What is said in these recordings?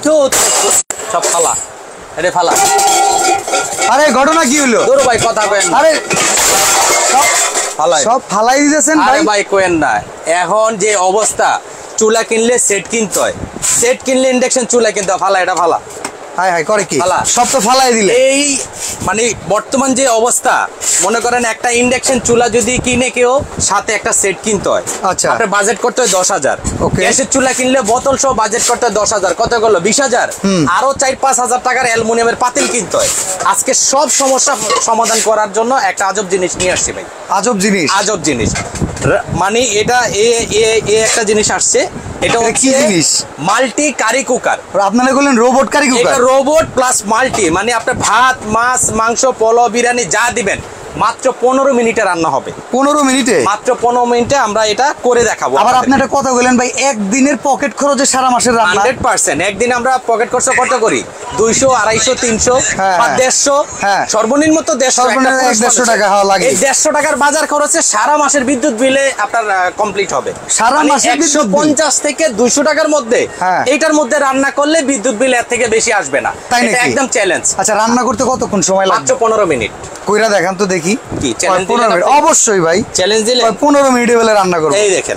সব ফালা এটা ফালা। আরে ঘটনা কি হলো? দূর ভাই কথা কেন, আরে ফালাই সব ফালাই দিতেছেন আরে ভাই। ভাই কোয়েন না, এখন যে অবস্থা চুলা কিনলে সেট কিনতে হয়, সেট কিনলে ইন্ডাকশন চুলা কিনতে হয়, ফালা এটা ফালা। হাই হাই করে কি ফালা। সব তো ফালাই দিলে। এই মানে বর্তমান যে অবস্থা, মনে করেন একটা ইন্ডাকশন চুলা যদি কিনে কেউ, সাথে একটা সেট কিনতে হয়। আচ্ছা। আপনার বাজেট করতে হয় 10,000। ওকে। গ্যাসের চুলা কিনলে বোতল সহ বাজেট করতে হয় 10,000, কত করলো 20,000। আরো 4-5 হাজার টাকার অ্যালুমিনিয়ামের পাতিল কিনতে হয়। আজকে সব সমস্যা সমাধান করার জন্য একটা আজব জিনিস নিয়ে আসছি ভাই। আজব জিনিস? আজব জিনিস মানে এটা একটা জিনিস আসছে, এটা কি জিনিস? Multi curry cooker. আপনারা বললেন রোবট কারি কুকার? এটা রোবট প্লাস মাল্টি, মানে আপনার ভাত, মাছ, মাংস, পোলাও, বিরিয়ানি যা দিবেন মাত্র 15 মিনিটে রান্না হবে। 15 মিনিটে? মাত্র 15 মিনিটে আমরা এটা করে দেখাবো। আবার আপনি একটা কথা বললেন ভাই, একদিনের পকেট খরচে সারা মাসের রান্না? 100%। একদিন আমরা পকেট খরচ কত করি? 200, 250, 300 হ্যাঁ, বা হ্যাঁ। 150, হ্যাঁ। সর্বনিম্ন তো 150 সর্বনিম্ন 150 টাকা হওয়া লাগে। এই 150 টাকার বাজার খরচে সারা মাসের বিদ্যুৎ বিলে আপনার কমপ্লিট হবে। সারা মাসের বিদ্যুৎ বিল? 150 থেকে 200 টাকার মধ্যে, হ্যাঁ। এইটার মধ্যে রান্না করলে বিদ্যুৎ বিল এর থেকে বেশি আসবে না। তাই এটা নাকি? একদম চ্যালেঞ্জ। আচ্ছা, রান্না করতে কতক্ষণ সময় লাগবে? মাত্র 15 মিনিট। কইরা দেখান তো দেখি। কি চ্যালেঞ্জ 15 মিনিট? অবশ্যই ভাই। চ্যালেঞ্জ দিলে 15 মিনিটে বেলা রান্না করব। এই দেখেন,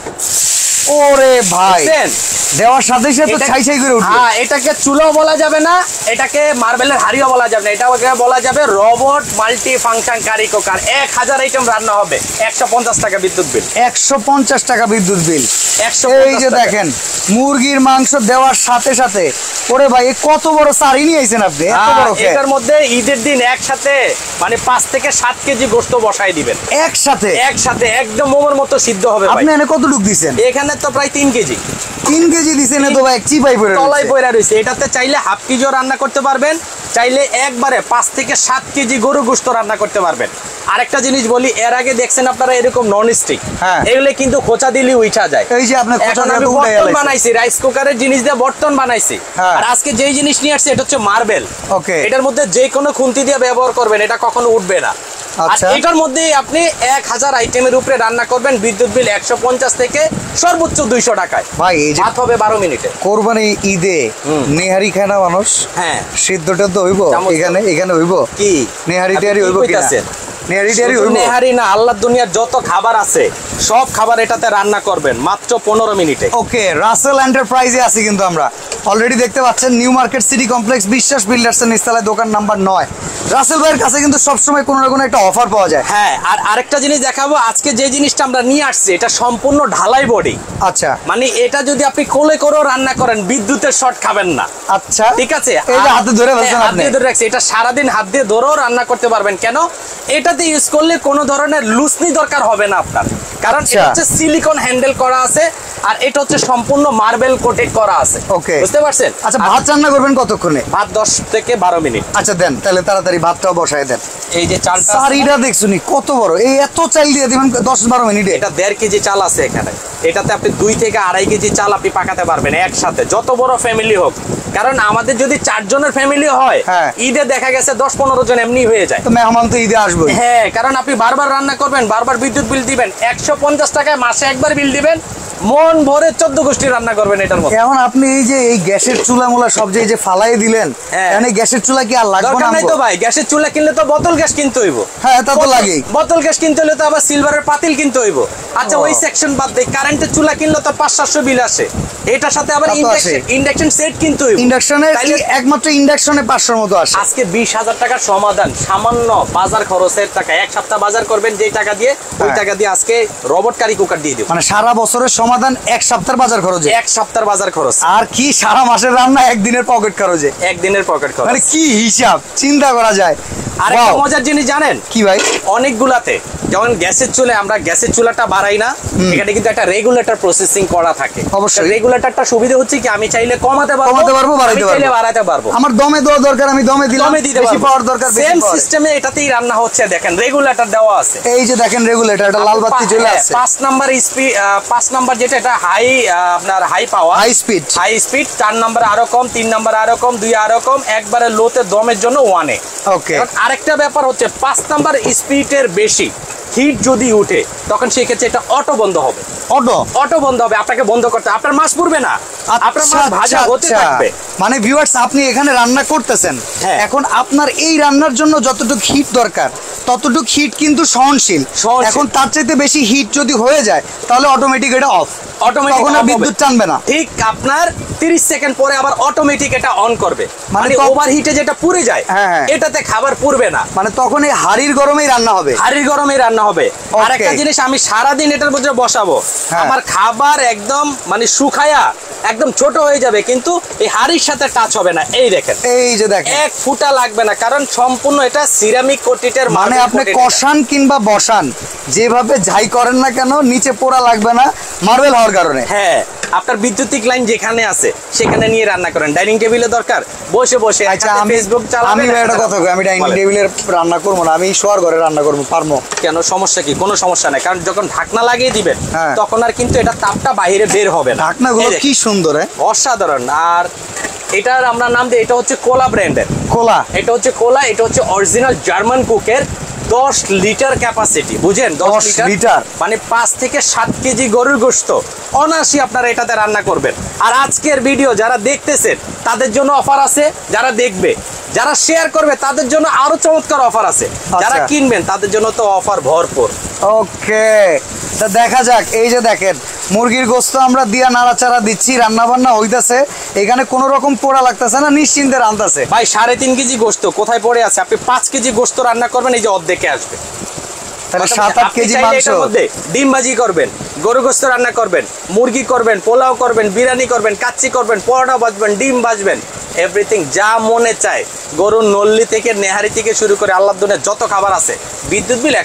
ওরে ভাই, দেখছেন? দেওয়ার সাথে সাথে তো ছাই ছাই করে উঠবে। হ্যাঁ, এটাকে চুলাও বলা যাবে না, এটাকে মার্বেলের হাড়িও বলা যাবে না, এটাকে বলা যাবে robot multi function curry cooker. 1000 item রান্না হবে, 150 টাকা বিদ্যুৎ বিল। 150 টাকা বিদ্যুৎ বিল। 150 এই যে টাকা। দেখেন, মুরগির মাংস দেওয়ার সাথে সাথে, ওরে ভাই এ কত বড় সারি নিয়ে আইছেন আপনি, এত বড় খেয়ে। এটার মধ্যে ঈদের দিন একসাথে মানে 5 থেকে 7 কেজি গোশত বসাই দিবেন একসাথে? একসাথে একদম মোমোর মতো সিদ্ধ হবে ভাই। আপনি এনে কতটুক দিছেন? এখানে তো প্রায় 3 কেজি। 3 কেজি দিছেন? তো ভাই চিপাই পড়ে তলাই পয়রা রয়েছে। এটাতে চাইলে হাফ কেজিও রান্না করতে পারবেন, চাইলে একবারে 5 থেকে 7 কেজি গরু গোশত রান্না করতে পারবেন। আরেকটা জিনিস বলি, এর আগে দেখছেন আপনারা এরকম নন স্টিক, হ্যাঁ। এগুলো কিন্তু খোঁচা দিলে উঠা যায়। এই যে আপনি এখন আমি বর্তন বানাইছি, রাইস কুকারের জিনিস দিয়ে বর্তন বানাইছি। হ্যাঁ। আর আজকে যেই জিনিস নিয়ে আসছে এটা হচ্ছে মার্বেল। ওকে। এটার মধ্যে যে কোনো খুন্তি দিয়ে ব্যবহার করবেন, এটা কখনো উঠবে না। আর আচ্ছা। এটার মধ্যে আপনি 1000 আইটেমের উপরে রান্না করবেন, বিদ্যুৎ বিল 150 থেকে সর্বোচ্চ 200 টাকায়। ভাই এই যে ভাত হবে 12 মিনিটে। কোরবানি ঈদে নেহারি খায় না মানুষ? হ্যাঁ। সিদ্ধটা তো হইব এখানে হইব কি নেহারি টেহারি হইব কিনা? নেহারি টেহারি হইব? নেহারি না, আল্লাহর দুনিয়ার যত খাবার আছে সব খাবার এটাতে রান্না করবেন মাত্র 15 মিনিটে। ওকে, রাসেল এন্টারপ্রাইজে আছি কিন্তু আমরা। অলরেডি দেখতে পাচ্ছেন new Market City Complex, Biswas বিল্ডার্সের নিচতলায়, দোকান নাম্বার 9। রাসেল ভাইয়ের কাছে কিন্তু সবসময় কোনো না কোনো একটা অফার পাওয়া যায়। হ্যাঁ, আর আরেকটা জিনিস দেখাবো, আজকে যে জিনিসটা আমরা নিয়ে আসছি এটা সম্পূর্ণ ঢালাই বডি। আচ্ছা। মানে এটা যদি আপনি কোলে করেও রান্না করেন, বিদ্যুতের শর্ট খাবেন না। আচ্ছা, ঠিক আছে। এই যে হাতে ধরে বলছেন হাত আপনি। দিয়ে ধরে রাখছি, এটা সারাদিন হাত দিয়ে ধরেও রান্না করতে পারবেন। কেন? এটাতে ইউজ করলে কোনো ধরনের লুসনি দরকার হবে না আপনার, কারণ এটা হচ্ছে সিলিকন হ্যান্ডেল করা আছে, আর এটা হচ্ছে সম্পূর্ণ মার্বেল কোটেড করা আছে। ওকে, বুঝতে পারছেন? আচ্ছা, ভাত রান্না করবেন কতক্ষণে? ভাত 10 থেকে 12 মিনিট। আচ্ছা দেন, তাহলে তাড়াতাড়ি ভাতটাও বসায় দেন। এই যে চালটা সারিটা দেখছুনি কত বড়, এই এত চাল দিয়ে দিবেন 10-12 মিনিটে? এটা 1.5 কেজি চাল আছে এখানে। এটাতে আপনি 2 থেকে 2.5 কেজি চাল আপনি পাকাতে পারবেন একসাথে, যত বড় ফ্যামিলি হোক। কারণ আমাদের যদি 4 জনের ফ্যামিলি হয়, হ্যাঁ। ঈদে দেখা গেছে 10-15 জন এমনি হয়ে যায়। তো মেহমান তো ঈদে আসবে। হ্যাঁ, কারণ আপনি বারবার রান্না করবেন, বারবার বিদ্যুৎ বিল দিবেন। 150 টাকায় মাসে একবার বিল দিবেন, মন ভরে 14 গোষ্ঠী রান্না করবেন এটার মধ্যে। এখন আপনি এই যে এই গ্যাসের চুলা মোলা সব যে ফালাই দিলেন, মানে গ্যাসের চুলা কি আর লাগবে না? দরকার নাই তো ভাই, গ্যাসের চুলা কিনলে তো বোতল গ্যাস কিনতে হইব। হ্যাঁ, তা তো লাগেই। বোতল গ্যাস কিনতে হলে তো আবার সিলভারের পাতিল কিনতে হইব। আচ্ছা, ওই সেকশন বাদ দেই, কারেন্টের চুলা কিনলে তো 500-700 বিল আসে। এটার সাথে আবার ইন্ডাকশন সেট কিনতে হইব। ইন্ডাকশনের একমাত্র ইন্ডাকশনে 500 মতো আসে। আজকে 20,000 টাকার সমাধান, সামান্য বাজার খরচের টাকা। এক সপ্তাহ বাজার করবেন যেই টাকা দিয়ে, ওই টাকা দিয়ে আজকে রোবট কারি কুকার দিয়ে দিব। মানে সারা বছরের সমাধান এক সপ্তাহের বাজার খরচে? এক সপ্তাহের বাজার খরচ। আর কি সারা মাসের রান্না একদিনের পকেট খরচে? একদিনের পকেট খরচ। মানে কি হিসাব চিন্তা করা যায়। আর একটা মজার জিনিস জানেন কি ভাই? অনেকগুলাতে যেমন গ্যাসের চুলে আমরা গ্যাসের চুলাটা বাড়াই না, এখানে কিন্তু একটা রেগুলেটর প্রসেসিং করা থাকে। অবশ্যই রেগুলেটরটা সুবিধা হচ্ছে কি, আমি চাইলে কমাতে পারবো, বাড়াতে পারবো। আমার দমে দেওয়া দরকার, আমি দমে দিলাম, বেশি পাওয়ার দরকার সেম সিস্টেমে এটাতেই রান্না হচ্ছে। দেখেন রেগুলেটর দেওয়া আছে, এই যে দেখেন রেগুলেটর, এটা লাল বাতি জ্বলে আছে। 5 নাম্বার স্পিড, 5 নাম্বার যেটা, এটা হাই, আপনার high power, high speed. 4 number আরো কম, 3 নাম্বার আরো কম, 2 আরো কম, একবারে লোতে দমের জন্য 1 এ। ওকে। আরেকটা ব্যাপার হচ্ছে 5 নাম্বার স্পিডের বেশি হিট যদি উঠে তখন সেই ক্ষেত্রে এটা অটো বন্ধ হবে। অটো বন্ধ হবে, আপনাকে বন্ধ করতে, আপনার মাছ পুড়বে না, আপনার মাছ ভাজা হতে থাকবে। মানে ভিউয়ার্স, আপনি এখানে রান্না করতেছেন, এখন আপনার এই রান্নার জন্য যতটুকু হিট দরকার ততটুকু হিট কিন্তু সহনশীল। এখন তার চাইতে বেশি হিট যদি হয়ে যায় তাহলে অটোমেটিক এটা অফ, অটোমেটিক বিদ্যুৎ টানবে না। ঠিক আপনার 30 সেকেন্ড পরে আবার অটোমেটিক এটা অন করবে, মানে ওভারহিটে যেটা পুড়ে যায় এটাতে খাবার পুড়বে না। মানে তখন এই হাড়ির গরমেই রান্না হবে, হাড়ির গরমেই রান্না হবে। আর একটা জিনিস, আমি সারা দিন এটার মধ্যে বসাবো, আমার খাবার একদম মানে শুকায়া একদম ছোট হয়ে যাবে, কিন্তু এই হাড়ির সাথে টাচ হবে না। এই দেখেন, এই যে দেখেন, এক ফুটা লাগবে না, কারণ সম্পূর্ণ এটা সিরামিক কোটেটের। মানে আপনি কষান কিংবা বসান যেভাবে যাই করেন না কেন নিচে পোড়া লাগবে না মার্বেল হওয়ার কারণে। হ্যাঁ, আপনার বিদ্যুতিক লাইন যেখানে আছে সেখানে নিয়ে রান্না করেন, ডাইনিং টেবিলে দরকার বসে বসে। আচ্ছা, আমি ফেসবুক চালাবো, আমি একটা কথা কই, আমি ডাইনিং টেবিলে রান্না করব না, আমি শোয়ার ঘরে রান্না করব, পারবো কেন? সমস্যা কি? কোনো সমস্যা নাই, কারণ যখন ঢাকনা লাগিয়ে দিবেন তখন আর কিন্তু এটা তাপটা বাইরে বের হবে না। ঢাকনাগুলো কি সুন্দর, অসাধারণ। আর এটার আমরা নাম দিই, এটা হচ্ছে কোলা ব্র্যান্ডের। কোলা, এটা হচ্ছে কোলা, এটা হচ্ছে অরিজিনাল জার্মান কুকের। 10 লিটার ক্যাপাসিটি, বুঝেন? 10 লিটার মানে 5 থেকে 7 কেজি গরুর গোশত অনায়াসে আপনারা এটাতে রান্না করবেন। আর আজকের ভিডিও যারা দেখতেছেন তাদের জন্য অফার আছে, যারা দেখবে, যারা শেয়ার করবে তাদের জন্য আরো চমৎকার অফার আছে, যারা কিনবেন তাদের জন্য তো অফার ভরপুর। ওকে, তা দেখা যাক। এই যে দেখেন, মুরগির গোশত আমরা দিয়া নাড়াচাড়া দিচ্ছি, রান্না বান্না হইতাছে, এখানে কোনো রকম পোড়া লাগতেছে না, নিশ্চিন্তে রান্নাছে। ভাই 3.5 কেজি গোশত কোথায় পড়ে আছে? আপনি 5 কেজি গোশত রান্না করবেন, এই যে অর্ধেকে আসবে। তাহলে 7-8 কেজি মাংস, ডিম ভাজি করবেন, গরু গোশত রান্না করবেন, মুরগি করবেন, পোলাও করবেন, বিরিয়ানি করবেন, কাচ্চি করবেন, পরোটা ভাজবেন, ডিম ভাজবেন, এভরিথিং যা মনে চায়। গরুর নল্লি থেকে নেহারি থেকে শুরু করে আল্লাহর দুনিয়ার যত খাবার আছে। বিদ্যুৎ বিল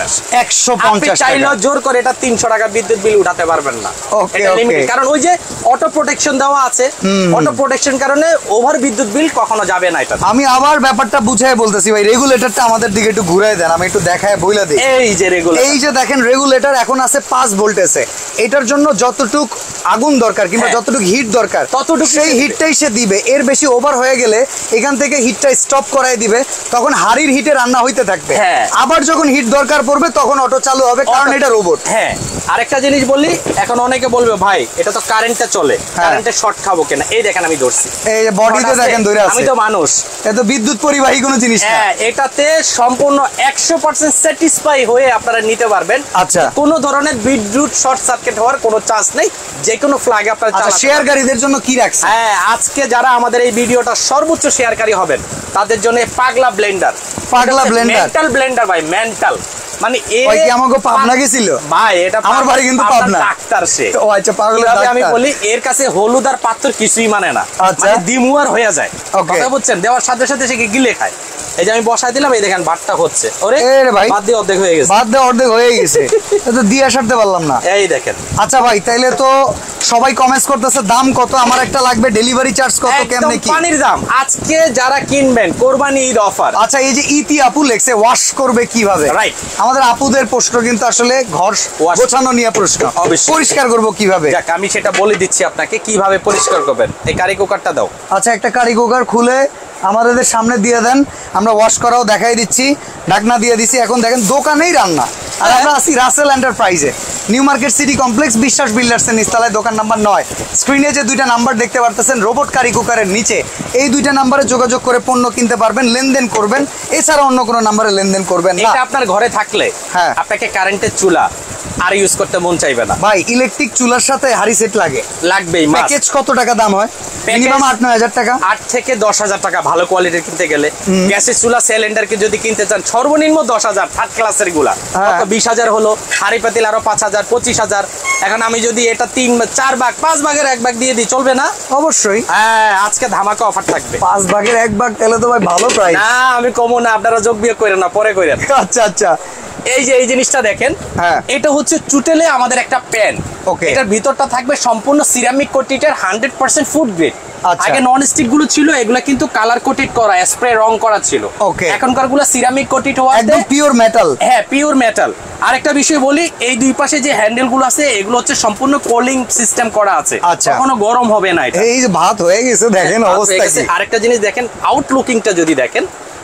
150 চাইলেও জোর করে এটা 300 টাকা বিদ্যুৎ বিল উঠাতে পারবেন না, কারণ ওই যে অটো প্রোটেকশন দেওয়া আছে। অটো প্রোটেকশন কারণে ওভার বিদ্যুৎ বিল কখনো যাবে না। এটা আমি আবার ব্যাপারটা বুঝাই বলতেছি ভাই, রেগুলেটরটা আমাদের দিকে একটু ঘুরাই দেন, আমি একটু দেখায় বইলা দিই। এই যে রেগুলেটর, এই যে দেখেন, রেগুলেটর এখন আছে 5 ভোল্টেজে। এটার জন্য যতটুক আগুন দরকার কিংবা যতটুক হিট দরকার ততটুক সেই হিটটাই সে দিবে। এর বেশি ওভার হয়ে গেলে এখান থেকে হিটটা স্টপ করাই দিবে, তখন হাড়ির হিটে রান্না হইতে থাকবে। আবার যখন হিট দরকার পড়বে তখন অটো চালু হবে, কারণ এটা রোবট। হ্যাঁ, আরেকটা জিনিস বলি, এখন অনেকে বলবে ভাই এটা তো কারেন্টে চলে, কারেন্টে শর্ট খাবো কেন? এই দেখেন আমি ধরছি, এই যে বডিতে দেখেন ধরে আছে, আমি তো মানুষ, এটা বিদ্যুৎ পরিবাহী কোনো জিনিস না। হ্যাঁ, এটাতে সম্পূর্ণ 100% স্যাটিসফাই হয়ে আপনারা নিতে পারবেন। আচ্ছা, কোনো ধরনের বিদ্যুৎ শর্ট সার্কিট হওয়ার কোনো চান্স নেই, যে কোনো ফ্ল্যাগে আপনারা চালাতে পারবেন। শেয়ারকারীদের জন্য কি রাখছেন? হ্যাঁ, আজকে যারা আমাদের এই ভিডিওটা সর্বোচ্চ শেয়ারকারী হবেন তাদের জন্য পাগলা ব্লেন্ডার। পাগলা ব্লেন্ডার, মেন্টাল ব্লেন্ডার ভাই, মেন্টাল। মানে ওই কি আমাকে পাবনা গেছিল ভাই, এটা আমার বাড়ি কিন্তু পাবনা, ডাক্তার সে। ও আচ্ছা, পাগলা ডাক্তার। আমি বলি এর কাছে হলুদ আর পাথর কিছুই মানে না, মানে দিমুয়ার হয়ে যায়, কথা বুঝছেন? দেওয়ার সাথে সাথে সে গিলে খায়। এই যে আমি বসাই দিলাম, এই দেখেন ভাতটা হচ্ছে, ওরে ভাই ভাত দিয়ে অর্ধেক হয়ে গেছে, ভাত দিয়ে অর্ধেক হয়ে গেছে, তো দিয়ে আসাতে পারলাম না। এই দেখেন। আচ্ছা ভাই, তাইলে তো সবাই কমেন্টস করতেছে দাম কত, আমার একটা লাগবে, ডেলিভারি চার্জ কত, কেমনে কি? পানির দাম আজকে যারা কিনবেন কোরবানি ঈদ অফার। আচ্ছা, এই যে ইতি আপু লেখছে ওয়াশ করবে কিভাবে, রাইট? আমাদের আপুদের প্রশ্ন কিন্তু আসলে ঘর গোছানো নিয়ে প্রশ্ন, পরিষ্কার করব কিভাবে? যাক, আমি সেটা বলে দিচ্ছি আপনাকে কিভাবে পরিষ্কার করবেন। এই কারি কুকারটা দাও। আচ্ছা, একটা কারি কুকার খুলে আমাদের সামনে দিয়ে দেন, আমরা ওয়াশ করাও দেখাই দিচ্ছি, ঢাকনা দিয়ে দিচ্ছি। এখন দেখেন দোকানেই রান্না। আর আমরা আছি রাসেল এন্টারপ্রাইজে, New Market City Complex, Biswas বিল্ডার্সের নিচতলায়, দোকান নাম্বার 9। স্ক্রিনে যে 2টা নাম্বার দেখতে পারতেছেন রোবট কারি কুকারের নিচে, এই 2টা নাম্বারে যোগাযোগ করে পণ্য কিনতে পারবেন, লেনদেন করবেন। এছাড়া অন্য কোনো নাম্বারে লেনদেন করবেন না। এটা আপনার ঘরে থাকলে আপনাকে কারেন্টের চুলা আর ইউজ করতে মন চাইবে না ভাই। ইলেকট্রিক চুলার সাথে হাড়ি সেট লাগবেই। প্যাকেজ কত টাকা দাম হয়? মিনিমাম 8-9 হাজার টাকা, 8 থেকে 10 হাজার টাকা ভালো কোয়ালিটির কিনতে গেলে। গ্যাসের চুলা সিলিন্ডারকে যদি কিনতে চান সর্বনিম্ন 10 হাজার, থার্ড ক্লাসের গুলা 20 হাজার হলো, হাড়ি পাতিল আরো 5 হাজার, 25 হাজার। এখন আমি যদি এটা 3-4 ভাগ, 5 ভাগের 1 ভাগ দিয়ে দিই, চলবে না? অবশ্যই। হ্যাঁ, আজকে ধামাকা অফার থাকবে। 5 ভাগের 1 ভাগ তাহলে তো ভাই ভালো প্রাইস। না, আমি কমো না, আপনারা যোগ বিয়োগ করেন না, পরে করেন। আচ্ছা আচ্ছা, এই যে এই জিনিসটা দেখেন, এটা হচ্ছে চুটেলে আমাদের একটা প্যান। এটার ভিতরটা থাকবে সম্পূর্ণ সিরামিক কোটেটের 100% ফুড গ্রেড। আগে নন স্টিক গুলো ছিল, এগুলা কিন্তু কালার কোটেড করা, স্প্রে রং করা ছিল। এখনকার গুলো সিরামিক কোটেড হওয়া, একদম পিওর মেটাল। হ্যাঁ, পিওর মেটাল। আরেকটা বিষয় বলি, এই দুই পাশে যে হ্যান্ডেল গুলো আছে এগুলো হচ্ছে সম্পূর্ণ কুলিং সিস্টেম করা আছে, কখনো গরম হবে না। এটা এই যে ভাত হয়ে গেছে দেখেন অবস্থা কি। আরেকটা জিনিস দেখেন, আউটলুকিংটা যদি দেখেন,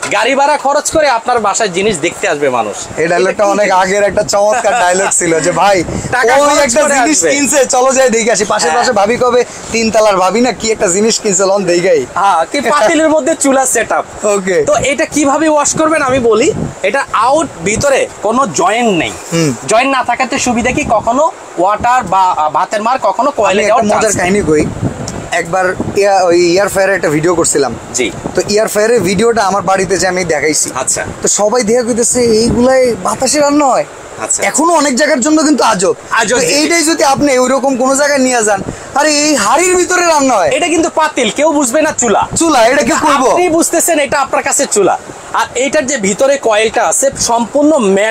গাড়ি ভাড়া খরচ করে আপনার বাসায় জিনিস দেখতে আসবে মানুষ। এই ডায়লগটা অনেক আগের একটা চমৎকার ডায়লগ ছিল যে ভাই ওই একটা জিনিস কিনছে চলো যাই দেখে আসি। পাশে পাশে ভাবি কবে 3 তলার ভাবি না কি একটা জিনিস কিনছে লন দেখাই। হ্যাঁ, কি পাতিলের মধ্যে চুলা সেটআপ। ওকে, তো এটা কিভাবে ওয়াশ করবেন আমি বলি। এটা আউট ভিতরে কোনো জয়েন্ট নেই। জয়েন্ট না থাকাতে সুবিধা কি, কখনো ওয়াটার বা ভাতের মার কখনো কয়েলে যাওয়ার মজার কাহিনী কই। একবার ওই ইয়ার ফায়ারে একটা ভিডিও করছিলাম। জি। তো ইয়ার ফায়ারের ভিডিওটা আমার বাড়িতে যে আমি দেখাইছি। আচ্ছা। তো সবাই দেখা কইতেছে এইগুলাই বাতাসে রান্না হয়। আচ্ছা। এখনো অনেক জায়গার জন্য কিন্তু আজব। এইটাই যদি আপনি ওইরকম কোন জায়গায় নিয়ে যান, আরে এই হাড়ির ভিতরে রান্না হয়। এটা কিন্তু পাতিল, কেউ বুঝবে না চুলা। চুলা এটা কি করবো? আপনি বুঝতেছেন এটা আপনার কাছে চুলা। আর এইটার যে ভিতরে কয়েলটা আছে সম্পূর্ণ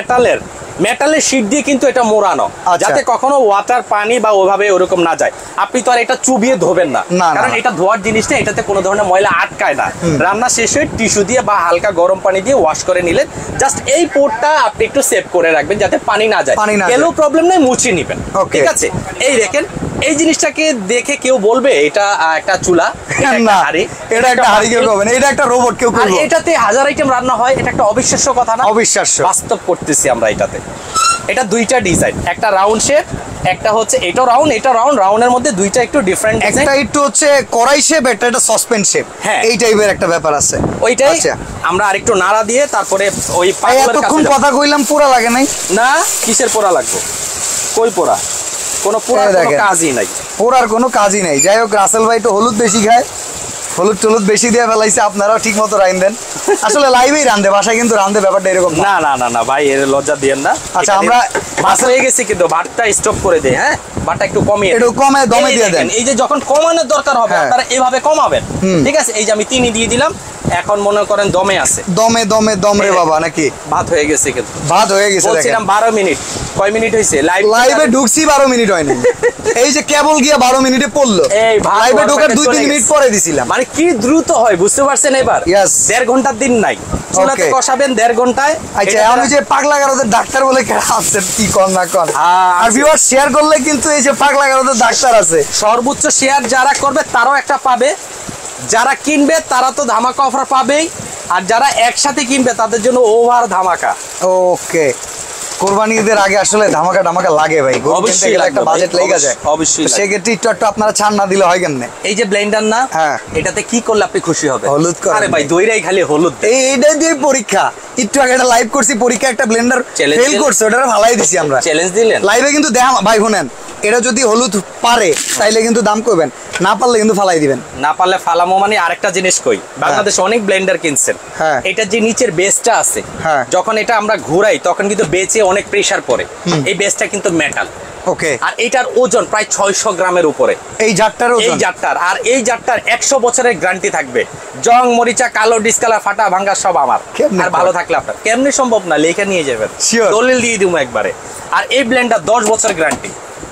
মেটালের শীট দিয়ে কিন্তু এটা মোড়ানো, যাতে কখনো ওয়াটার পানি বা ওভাবে ওরকম না যায়। আপনি তো আর এটা চুবিয়ে ধোবেন না, কারণ এটা ধোয়ার জিনিসটা, এটাতে কোনো ধরনের ময়লা আটকায় না। রান্না শেষ হয়ে টিস্যু দিয়ে বা হালকা গরম পানি দিয়ে ওয়াশ করে নিলেন। জাস্ট এই পোর্টটা আপনি একটু সেভ করে রাখবেন যাতে পানি না যায়। কেউ প্রবলেম নেই, মুছিয়ে নিবেন। ঠিক আছে, এই দেখেন এই জিনিসটাকে দেখে কেউ বলবে এটা একটা চুলা, না এটা একটা হাড়ি, কেউ করবে না, এটা একটা রোবট কেউ করবে। এটাতে হাজার আইটেম রান্না হয়, এটা একটা অবিশ্বাস্য কথা না? অবিশ্বাস্য, বাস্তব করতেছি আমরা এটাতে। এটা দুইটা ডিজাইন, একটা রাউন্ড শেপ, একটা হচ্ছে এটা রাউন্ড, এটা রাউন্ড। রাউন্ডের মধ্যে দুইটা একটু ডিফারেন্ট ডিজাইন। একটা একটু হচ্ছে কড়াই শেপ, একটা সাসপেন্স শেপ। হ্যাঁ, এই টাইপের একটা ব্যাপার আছে। ওইটাই আমরা আরেকটু নাড়া দিয়ে তারপরে ওই পাগলের কাছে। এতক্ষণ কথা কইলাম, পোড়া লাগে নাই? না, কিসের পোড়া লাগবে? কই পোড়া? কোনো পোড়ার কোনো কাজই নাই, পোড়ার কোনো কাজই নাই। যাই হোক, রাসেল ভাই তো হলুদ বেশি খায়, হলুদ টলুদ বেশি দিয়ে ফেলাইছে। আপনারাও ঠিক মতো রাইন দেন। আসলে লাইভেই রান্ধে, বাসায় কিন্তু রান্ধে ব্যাপারটা এরকম না। না না না ভাই, এর লজ্জা দিয়েন না। আচ্ছা, আমরা ভাত হয়ে গেছি কিন্তু ভাতটা স্টপ করে দেই। হ্যাঁ, ভাতটা একটু কমিয়ে, একটু কমে দমে দিয়ে দেন। এই যে যখন কমানোর দরকার হবে আপনারা এভাবে কমাবেন। ঠিক আছে, এই যে আমি 3 দিয়ে দিলাম, এখন মনে করেন দমে আছে। দমে দমে দম রে বাবা, নাকি ভাত হয়ে গেছে? কিন্তু ভাত হয়ে গেছে। বলছিলাম 12 মিনিট, কয় মিনিট হইছে? লাইভে ঢুকছি 12 মিনিট হয়নি। এই যে কেবল গিয়া 12 মিনিটে পড়লো। এই লাইভে ঢোকার 2-3 মিনিট পরে দিছিলাম। মানে কি দ্রুত হয় বুঝতে পারছেন এবার? 1.5 ঘন্টার দিন নাই, চুলাতে কষাবেন 1.5 ঘন্টায়। আচ্ছা, আমি যে পাগলা গারদের ডাক্তার বলে আছে, কি কর না কর। আর ভিউয়ার শেয়ার করলে কিন্তু এই যে পাগলা গারদের ডাক্তার আছে, সর্বোচ্চ শেয়ার যারা করবে তারাও একটা পাবে, যারা কিনবে তারা তো ধামাকা অফার পাবেই, আর যারা একসাথে কিনবে তাদের জন্য ওভার ধামাকা। ওকে, কোরবানি ঈদের আগে আসলে ধামাকা ধামাকা লাগে ভাই। অবশ্যই একটা বাজেট লেগে যায়। অবশ্যই, সেক্ষেত্রে একটু আপনারা ছাড় না দিলে হয় কেমনে? এই যে ব্লেন্ডার না, হ্যাঁ, এটাতে কি করলে আপনি খুশি হবে? হলুদ করে। আরে ভাই, দইরাই খালি হলুদ। এইটা দিয়ে পরীক্ষা। একটু আগে একটা লাইভ করছি, পরীক্ষা একটা ব্লেন্ডার ফেল করছে, ওটা ফালাই দিছি আমরা। চ্যালেঞ্জ দিলেন লাইভে, কিন্তু দেখা ভাই শুনেন, এটা যদি হলুদ পারে তাইলে কিন্তু দাম করবেন, না পারলে কিন্তু ফালাই দিবেন। না পারলে ফালামো। মানে আরেকটা জিনিস কই, বাংলাদেশে অনেক ব্লেন্ডার কিনছেন, এটা যে নিচের বেসটা আছে, যখন এটা আমরা ঘুরাই তখন কিন্তু বেচে অনেক প্রেসার পড়ে। এই বেসটা কিন্তু মেটাল। ওকে, আর এটার ওজন প্রায় 600 গ্রামের উপরে। এই জারটার ওজন, এই জারটার। আর এই জারটার 100 বছরের গ্যারান্টি থাকবে। জং মরিচা, কালো ডিসকালার, ফাটা ভাঙা সব আমার। আর ভালো থাকলে আপনার। কেমনে সম্ভব না, লেখা নিয়ে যাবেন, দলিল দিয়ে দিব একবারে। আর এই ব্লেন্ডার 10 বছরের গ্যারান্টি।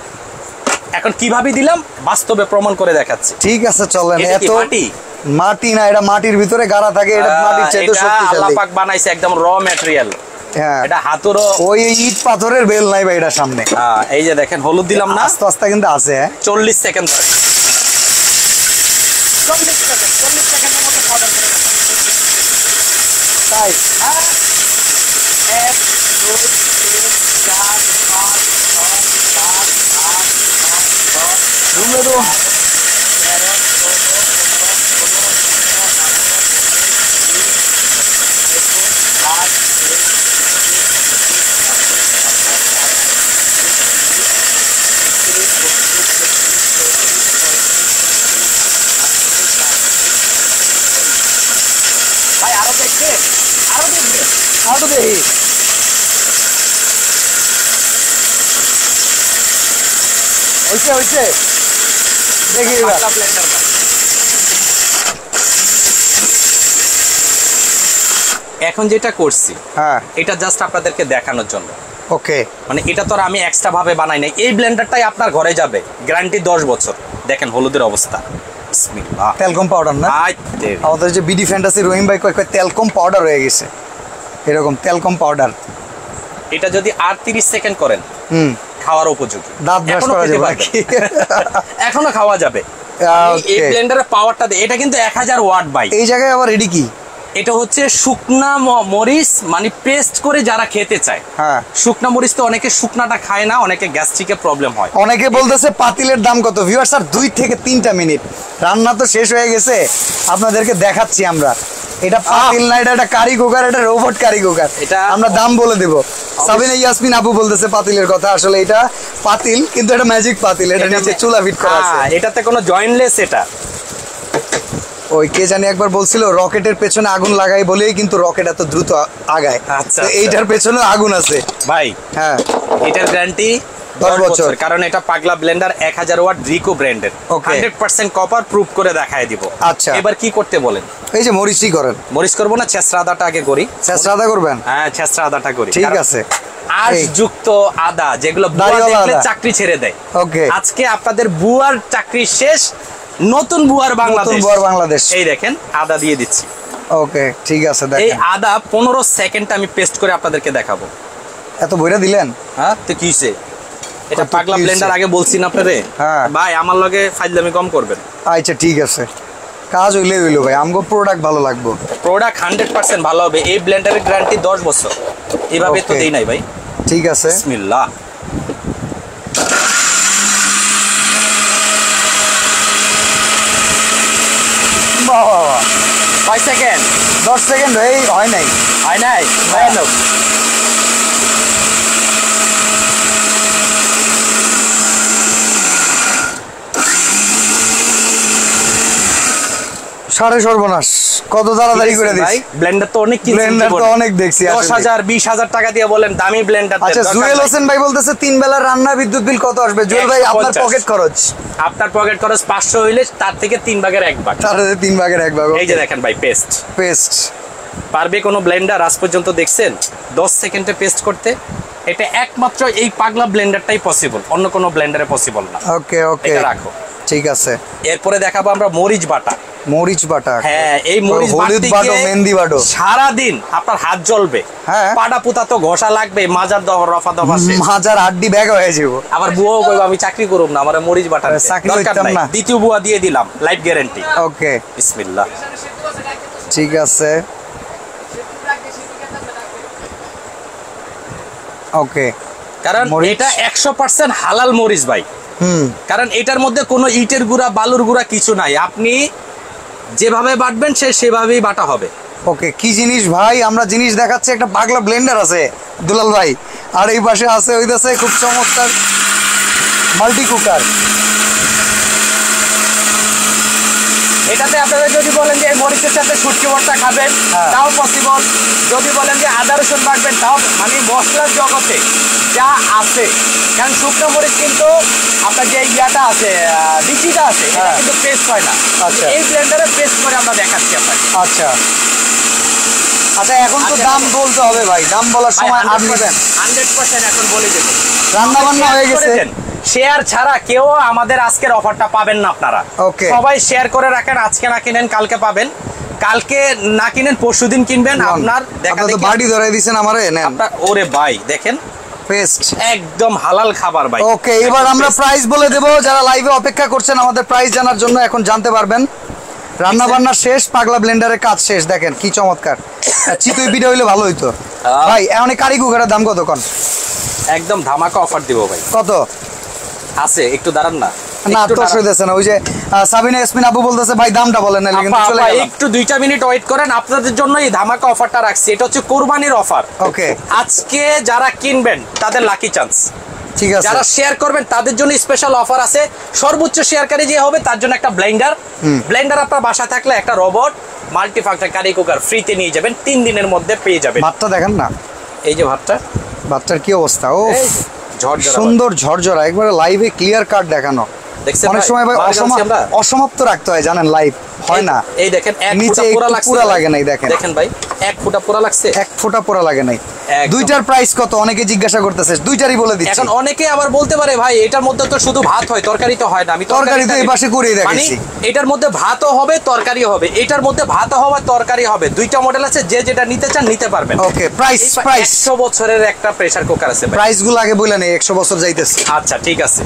এখন কিভাবে দিলাম বাস্তবে প্রমাণ করে দেখাচ্ছি। ঠিক আছে, চলেন। এত মাটি না, এটা মাটির ভিতরে গাড়া থাকে, এটা মাটির চাইতে শক্তিশালী। আল্লাহ পাক বানাইছে একদম র ম্যাটেরিয়াল। এটা হাতুরও ওই ইট পাথরের বেল নাই ভাই এটার সামনে। এই যে দেখেন হলুদ দিলাম না, আস্তে আস্তে কিন্তু আছে। 40 সেকেন্ড, 40 সেকেন্ডের মতো পাউডার করে তাই। 1 2 3 4 5 6 7 8 9 10 রুমে তো আরো দেখি। হইছে দেখি এবার। এখন যেটা করছি, হ্যাঁ, এটা জাস্ট আপনাদেরকে দেখানোর জন্য। ওকে, মানে এটা তো আমি এক্সট্রা ভাবে বানাই নাই। এই ব্লেন্ডারটাই আপনার ঘরে যাবে, গ্যারান্টি 10 বছর। দেখেন হলুদের অবস্থা, বিসমিল্লাহ। তেলকম পাউডার না, আমাদের যে বিডি ফ্যান্টাসি রহিম ভাই কয় তেলকম পাউডার হয়ে গেছে, এরকম তেলকম পাউডার। এটা যদি আর 30 সেকেন্ড করেন, খাওয়ার উপযোগী। দাঁত ব্রাশ করা যাবে, এখনো খাওয়া যাবে। এই ব্লেন্ডারের পাওয়ারটা, এটা কিন্তু 1000 ওয়াট ভাই। এই জায়গায় আবার এডি কি এটা হচ্ছে শুকনা মরিচ, মানে পেস্ট করে যারা খেতে চায়। হ্যাঁ, শুকনা মরিচ তো অনেকে শুকনাটা খায় না, অনেকে গ্যাস্ট্রিকের প্রবলেম হয়। অনেকে বলতেছে পাতিলের দাম কত? ভিউয়ার্স স্যার 2 থেকে 3টা মিনিট, রান্না তো শেষ হয়ে গেছে, আপনাদেরকে দেখাচ্ছি আমরা। এটা পাতিল না, এটা কারি কুকার, এটা রোবট কারি কুকার। এটা আমরা দাম বলে দেব। সাবিনা ইয়াসমিন আপু বলতেছে পাতিলের কথা, আসলে এটা পাতিল কিন্তু এটা ম্যাজিক পাতিল, এটা নিচে চুলা ফিট করা আছে। এটাতে কোনো জয়েন্টলেস। এটা ওই কে জানি একবার বলছিল রকেটের পেছনে আগুন লাগাই বলেই কিন্তু রকেট এত দ্রুত আগায়। আচ্ছা, তো এইটার পেছনে আগুন আছে ভাই। হ্যাঁ, এটার গ্যারান্টি 10 বছর, কারণ এটা পাগলা ব্লেন্ডার 1000 ওয়াট রিকো ব্র্যান্ডের, 100% কপার প্রুফ করে দেখায় দিব। আচ্ছা, এবার কি করতে বলেন? এই যে মরিচই করেন। মরিচ করবো না, ছেঁচড়া আদাটা আগে করি। ছেঁচড়া আদা করবেন? হ্যাঁ, ছেঁচড়া আদাটা করি। ঠিক আছে। আঁশযুক্ত আদা, যেগুলো বুয়া দেখলে চাকরি ছেড়ে দেয়। ওকে, আজকে আপনাদের বুয়ার চাকরি শেষ, নতুন বুয়ার বাংলাদেশ। এই দেখেন আদা দিয়ে দিচ্ছি। ওকে, ঠিক আছে। এই আদা 15 সেকেন্ড আমি পেস্ট করে আপনাদেরকে দেখাবো। এত বইরা দিলেন? হ্যাঁ, তো কি হইছে? এটা পাগলা ব্লেন্ডার আগে বলছি না আপনারে। হ্যাঁ ভাই, আমার লগে ফাইজলামি কম করবেন। আচ্ছা, ঠিক আছে, কাজ হইলে হইলো ভাই, আমগো প্রোডাক্ট ভালো লাগবে। প্রোডাক্ট 100% ভালো হবে। এই ব্লেন্ডারের গ্যারান্টি 10 বছর। এইভাবে তো দেই নাই ভাই। ঠিক আছে, বিসমিল্লাহ। বাবা, 5 সেকেন্ড, 10 সেকেন্ড হয় নাই। হয় নাই? ভয়ানক। সাড়ে সর্বনাশ, কত তাড়াতাড়ি করে দিছি। ব্লেন্ডার তো অনেক কিনছি, ব্লেন্ডার তো অনেক দেখছি। 10,000 20,000 টাকা দিয়ে বলেন দামি ব্লেন্ডার। আচ্ছা, জুয়েল হোসেন ভাই বলতেছে 3 বেলার রান্না বিদ্যুৎ বিল কত আসবে? জুয়েল ভাই, আপনার পকেট খরচ? আপনার পকেট খরচ 500 হইলে তার থেকে 3 ভাগের 1 ভাগ। তার 3 ভাগের 1 ভাগ। এই যে দেখেন ভাই, পেস্ট পারবে কোনো ব্লেন্ডার আজ পর্যন্ত দেখছেন 10 সেকেন্ডে পেস্ট করতে? এটা একমাত্র এই পাগলা ব্লেন্ডারটাই পসিবল, অন্য কোনো ব্লেন্ডারে পসিবল না। ওকে ওকে, এটা রাখো। ঠিক আছে। এরপরে দেখাবো আমরা মরিচ বাটা। মরিচ বাটা? হ্যাঁ, এই মরিচ হলুদ বাটো, মেহেন্দি বাটো, সারা দিন আপনার হাত জ্বলবে। হ্যাঁ, পাটা পুতা তো ঘষা লাগবে, মাজার রফা দফা শেষ, মাজার হাড্ডি ব্যাগ হয়ে যাবো। আবার বুয়াও কইবা আমি চাকরি করব না, আমার মরিচ বাটা চাকরি দরকার করতাম নাই। না। দ্বিতীয় বুয়া দিয়ে দিলাম, লাইফ গ্যারান্টি। ওকে, বিসমিল্লাহ। ঠিক আছে। ওকে, কারণ এটা 100% হালাল মরিচ ভাই। কারণ এটার মধ্যে কোনো ইটের গুঁড়া, বালুর গুঁড়া কিছু নাই। আপনি যেভাবে বাটবেন সেভাবেই বাটা হবে। ওকে, কি জিনিস ভাই, আমরা জিনিস দেখাচ্ছি। একটা পাগলা ব্লেন্ডার আছে দুলাল ভাই, আর এই পাশে আছে হইতাছে খুব চমৎকার মাল্টি কুকার। এটাতে আপনারা যদি বলেন যে মরিচের সাথে শুটকি ভর্তা খাবেন, তাও পসিবল। যদি বলেন যে আদা রসুন বাটবেন, তাও, মানে মশলার জগতে যা আছে। কারণ শুকনো মরিচ কিন্তু আপনার যে ইয়াটা আছে, বিচিটা আছে, এটা কিন্তু পেস্ট হয় না। আচ্ছা, এই ব্লেন্ডারে পেস্ট করে আমরা দেখাচ্ছি আপনাকে। আচ্ছা আচ্ছা, এখন তো দাম বলতে হবে ভাই, দাম বলার সময় আর নেবেন 100%। এখন বলে দেব, রান্না বান্না হয়ে গেছে। শেয়ার ছাড়া কেউ আমাদের আজকের অফারটা পাবেন না আপনারা। ওকে, সবাই শেয়ার করে রাখেন, আজকে না কিনেন কালকে পাবেন, কালকে না কিনেন পরশুদিন কিনবেন। আপনার দেখা তো বাড়ি ধরাই দিয়েছেন আমারে, নেন। ওরে ভাই দেখেন, পেস্ট একদম হালাল খাবার ভাই। ওকে, এবার আমরা প্রাইস বলে দেব। যারা লাইভে অপেক্ষা করছেন আমাদের প্রাইস জানার জন্য, এখন জানতে পারবেন। রান্না বান্না শেষ, পাগলা ব্লেন্ডারের কাজ শেষ। দেখেন কি চমৎকার। চিতই ভিডিও হইলে ভালো হইতো ভাই। এখন কারি কুকারের দাম কত কোন? একদম ধামাকা অফার দিব ভাই। কত আছে? একটু দাঁড়ান না। না, তো হইতেছে না। ওই যে সাবিনা ইয়াসমিন আপু বলতেছে ভাই দামটা বলেন না, কিন্তু চলে গেল। একটু 2টা মিনিট ওয়েট করেন, আপনাদের জন্য এই ধামাকা অফারটা রাখছি। এটা হচ্ছে কুরবানির অফার। ওকে, আজকে যারা কিনবেন তাদের লাকি চান্স। ঠিক আছে, যারা শেয়ার করবেন তাদের জন্য স্পেশাল অফার আছে। সর্বোচ্চ শেয়ারকারী যে হবে তার জন্য একটা ব্লেন্ডার আপনার বাসা থাকলে একটা রোবট মাল্টিফাংশন কারি কুকার ফ্রিতে নিয়ে যাবেন, 3 দিনের মধ্যে পেয়ে যাবেন। ভাতটা দেখেন না, এই যে ভাতটা, ভাতটার কি অবস্থা। ও ঝরঝরা, সুন্দর ঝরঝরা, একবারে লাইভে ক্লিয়ার কাট দেখানো। অনেক সময় ভাই অসমাপ্ত রাখতে হয়, জানেন, লাইভ হয় না। এই দেখেন, নিচে পুরা লাগে নাই। দেখেন ভাই, 1 ফুটা পুরা লাগছে, 1 ফুটা পুরা লাগে নাই। দুইটার প্রাইস কত অনেকে জিজ্ঞাসা করতেছে, দুইটারই বলে দিচ্ছি। এখন অনেকে আবার বলতে পারে ভাই এটার মধ্যে তো শুধু ভাত হয়, তরকারি তো হয় না। আমি তরকারি তো এই পাশে করেই দেখাচ্ছি। এটার মধ্যে ভাতও হবে, তরকারি হবে। এটার মধ্যে ভাতও হবে, তরকারি হবে। দুইটা মডেল আছে, যে যেটা নিতে চান নিতে পারবেন। ওকে, প্রাইস 100 বছরের একটা প্রেসার কুকার আছে। প্রাইস গুলো আগে বলে নেই, 100 বছর যাইতেছে। আচ্ছা, ঠিক আছে।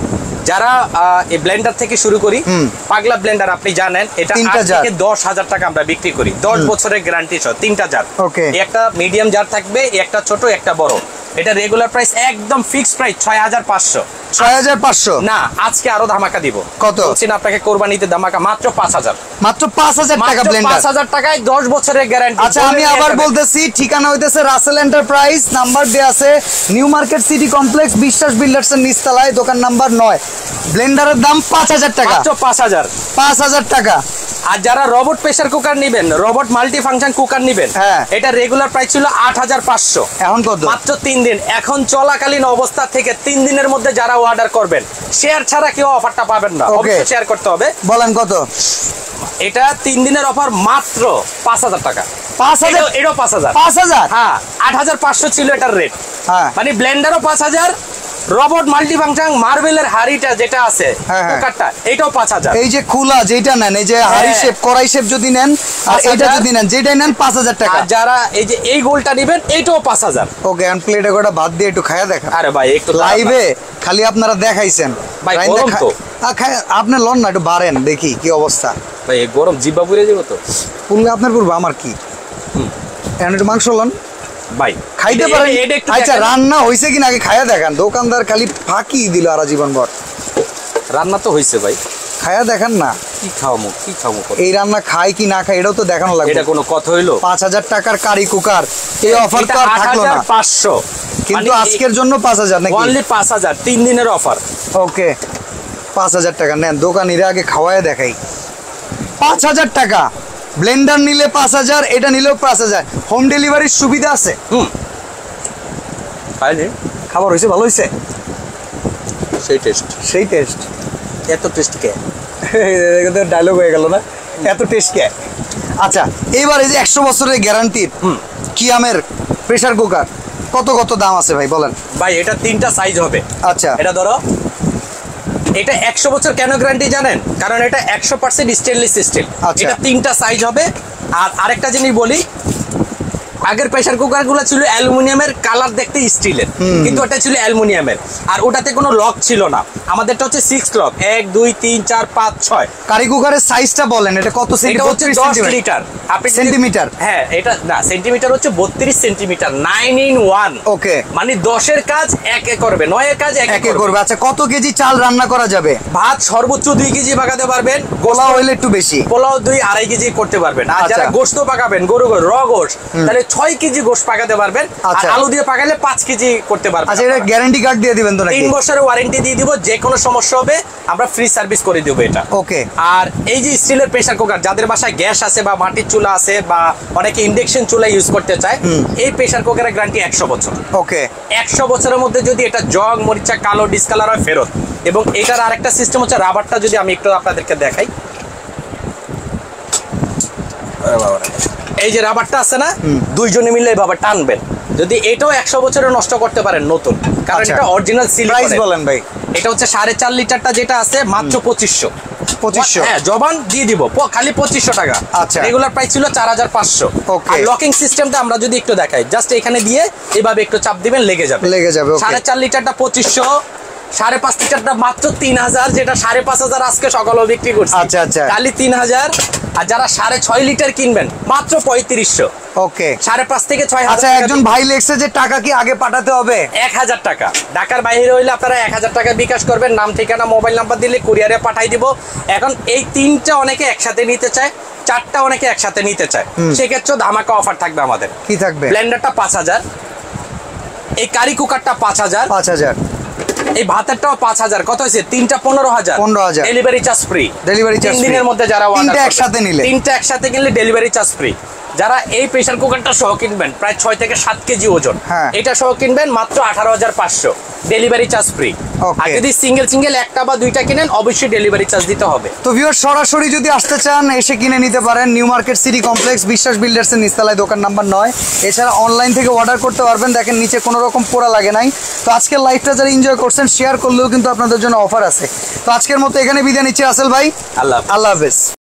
যারা এই ব্লেন্ডার থেকে শুরু করি, পাগলা ব্লেন্ডার আপনি জানেন এটা 8 থেকে 10,000 টাকা আমরা বিক্রি করি, 10 বছরের গ্যারান্টি সহ, 3টা জার। একটা মিডিয়াম জার থাকবে, একটা ছোট একটা বড়। এটা রেগুলার প্রাইস একদম ফিক্সড প্রাইস 6500। 6500 না, আজকে আরো ধামাকা দিব। কত বলছি না আপনাকে, কোরবানিতে ধামাকা মাত্র 5000। মাত্র 5000 টাকা ব্লেন্ডার, 5000 টাকায় 10 বছরের গ্যারান্টি। আচ্ছা আমি আবার বলতেছি, ঠিকানা হইতেছে রাসেল এন্টারপ্রাইজ, নাম্বার দেয়া আছে New Market City Complex, Biswas builders এর নিচতলায়, দোকান নাম্বার 9। ব্লেন্ডারের দাম 5000 টাকা, মাত্র 5000 টাকা। আর যারা রোবট প্রেসার কুকার নেবেন, রোবট মাল্টি ফাংশন কুকার নেবেন, এটা রেগুলার প্রাইস ছিল 8500, এখন কত? মাত্র 3 দিন। এখন চলাকালীন অবস্থা থেকে 3 দিনের মধ্যে যারা অর্ডার করবেন, শেয়ার ছাড়া কেউ অফারটা পাবেন না, অবশ্যই শেয়ার করতে হবে। বলেন কত? এটা 3 দিনের অফার, মাত্র 5000 টাকা। 5000? এটাও 5000। 5000? হ্যাঁ, 8500 ছিল এটার রেট। মানে ব্লেন্ডারও 5000, রোবট মাল্টি ফাংশন মার্বেলের হাড়িটা যেটা আছে কুকারটা, এটাও 5000। এই যে খোলা যেটা নেন, এই যে হাড়ি শেপ কড়াই শেপ যদি নেন, আর এটা যদি নেন, যেটাই নেন 5000 টাকা। আর যারা এই যে এই গোলটা নেবেন, এটাও 5000। ওকে, এন্ড প্লেটে গোটা ভাত দিয়ে একটু খায়া দেখা। আরে ভাই একটু লাইভে খালি আপনারা দেখাইছেন ভাই, গরম তো। আপনি লন না, একটু বাড়েন দেখি কি অবস্থা। ভাই এই গরম জিব্বা পুড়ে যাবে তো। পুরলে আপনার পূর্ব আমার কি, এখন একটু মাংস লন ভাই, খাইতে পারেন। আচ্ছা রান্না হইছে কিনা আগে খায়া দেখান, দোকানদার খালি ফাঁকি দিল আর জীবন ভর। রান্না তো হইছে ভাই, খায়া দেখান না। কি খাওয়ামু কি খাওয়ামু, এই রান্না খায় কি না খায় এটাও তো দেখানো লাগবে। এটা কোনো কথা হইলো? 5000 টাকার কারি কুকার, এই অফার তো আর থাকলো না। 8500, কিন্তু আজকের জন্য 5000 নাকি? অনলি 5000, 3 দিনের অফার। ওকে, 5000 টাকা নেন, দোকানিরা আগে খাওয়ায় দেখাই। 5000 টাকা ব্লেন্ডার নিলে 5000, এটা নিলেও 5000। হোম ডেলিভারির সুবিধা আছে। খাবার হয়েছে, ভালো হয়েছে, সেই টেস্ট। সেই টেস্ট। এত টেস্ট কে? ডায়লগ হয়ে গেল না, এত টেস্ট কে? আচ্ছা এইবার এই যে 100 বছরের গ্যারান্টির কিয়ামের প্রেসার কুকার, কত কত দাম আছে ভাই বলেন? ভাই এটা 3টা সাইজ হবে। আচ্ছা, এটা ধরো, এটা 100 বছর কেন গ্যারান্টি জানেন? কারণ এটা 100% স্টেনলেস স্টিল। এটা 3টা সাইজ হবে। আর আরেকটা জিনিস বলি, আগের প্রেসার কুকার গুলো ছিল অ্যালুমিনিয়ামের, কালার দেখতে স্টিলের, কিন্তু ওটা ছিল অ্যালুমিনিয়ামের, আর ওটাতে কোনো লক ছিল না। আমাদেরটা হচ্ছে 6 লক, 1 2 3 4 5 6। কারি কুকারের সাইজটা বলেন, এটা কত সেন্টিমিটার? এটা হচ্ছে 10 লিটার। আপনি সেন্টিমিটার? হ্যাঁ, এটা না, সেন্টিমিটার হচ্ছে 32 সেন্টিমিটার, 9 in 1। ওকে, মানে 10 এর কাজ 1 এ করবে, 9 এর কাজ 1 এ করবে। আচ্ছা, কত কেজি চাল রান্না করা যাবে? ভাত সর্বোচ্চ 2 কেজি পাকাতে পারবেন, পোলাও হইলে একটু বেশি, পোলাও 2-2.5 কেজি করতে পারবেন। আর যারা গোশত পাকাবেন, গরু র গোশত, তাহলে 6 কেজি গোশত পাকাতে পারবেন। আর আলু দিয়ে পাকালে 5 কেজি করতে পারবেন। আচ্ছা, এটা গ্যারান্টি কার্ড দিয়ে দিবেন তো নাকি? 3 বছরের ওয়ারেন্টি দিয়ে দিব, যে কোনো সমস্যা হবে আমরা ফ্রি সার্ভিস করে দেব এটা। ওকে। আর এই যে স্টিলের প্রেসার কুকার, যাদের বাসায় গ্যাস আছে বা মাটির চুলা আছে বা অনেকে ইন্ডাকশন চুলা ইউজ করতে চায়, এই প্রেসার কুকারের গ্যারান্টি 100 বছর। ওকে, 100 বছরের মধ্যে যদি এটা জং মরিচা কালো ডিসকালার হয় ফেরত। এবং এটার আরেকটা সিস্টেম হচ্ছে রাবারটা, যদি আমি একটু আপনাদেরকে দেখাই। এই যে রাবারটা আছে না, দুইজনে মিলে এইভাবে টানবেন। যদি এটাও 100 বছরে নষ্ট করতে পারেন নতুন, কারণ এটা অরিজিনাল সিলিকন। প্রাইস বলেন ভাই? এটা হচ্ছে 4.5 লিটারটা যেটা আছে, মাত্র 2500। 2500? হ্যাঁ, জবান দিয়ে দিব, খালি 2500 টাকা। আচ্ছা, রেগুলার প্রাইস ছিল 4500। আর লকিং সিস্টেমটা আমরা যদি একটু দেখাই, জাস্ট এখানে দিয়ে এভাবে একটু চাপ দিবেন, লেগে যাবে। 4.5 লিটারটা 2500, 5.5 লিটারটা মাত্র 3000, যেটা 5.5 আজকে সকালেও বিক্রি করছি। আচ্ছা আচ্ছা, খালি 3000। আর যারা 6.5 লিটার কিনবেন, মাত্র 3500। ওকে, 5.5 থেকে 6000। আচ্ছা, একজন ভাই লেখছে যে টাকা কি আগে পাঠাতে হবে? 1000 টাকা। ঢাকার বাইরে হইলে আপনারা 1000 টাকা বিকাশ করবেন, নাম ঠিকানা মোবাইল নাম্বার দিলে কুরিয়ারে পাঠাই দিব। এখন এই 3টা অনেকে একসাথে নিতে চায়, 4টা অনেকে একসাথে নিতে চায়, সেক্ষেত্রে ধামাকা অফার থাকবে আমাদের। কি থাকবে? ব্লেন্ডারটা 5000, এই কারি কুকারটা 5000, 5000, এই ভাতেরটাও 5000। কত হয়েছে? 3টা 15000। 15000 delivery charge free. Delivery charge 3 দিনের মধ্যে যারা 3টা একসাথে নিলে, 3টা একসাথে কিনলে ডেলিভারি চার্জ ফ্রি। যারা এই প্রেসার কুকারটা সহ কিনবেন, প্রায় 6 থেকে 7 কেজি ওজন, এটা সহ কিনবেন মাত্র 18500, ডেলিভারি চার্জ ফ্রি। আর যদি সিঙ্গেল একটা বা 2টা কিনেন, অবশ্যই ডেলিভারি চার্জ দিতে হবে। তো ভিউয়ার, সরাসরি যদি আসতে চান এসে কিনে নিতে পারেন New Market City Complex, Biswas builders এর নিচতলায়, দোকান নাম্বার 9। এছাড়া অনলাইন থেকে অর্ডার করতে পারবেন। দেখেন নিচে কোনো রকম পোড়া লাগে নাই। তো আজকের লাইভটা যারা এনজয় করছেন, শেয়ার করলেও কিন্তু আপনাদের জন্য অফার আছে। তো আজকের মতো এখানে বিদায় নিচ্ছি রাসেল ভাই, আল্লাহ হাফেজ।